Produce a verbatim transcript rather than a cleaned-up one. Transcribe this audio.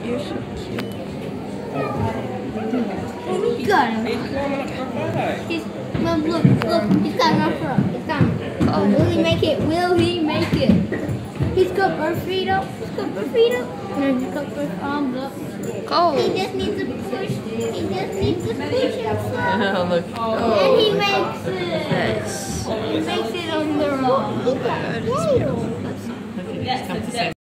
You're so cute. He got him. He's, look, look, look. He's got enough for him. He's got him. Oh, will he make it? Will he make it? He's got both feet up. He's got both feet up. And he's got both arms up. Go. He just needs to push. He just needs to push himself. Oh, look. Oh. And he makes it. Yes. He makes it on the road. Good. He got it. Yes,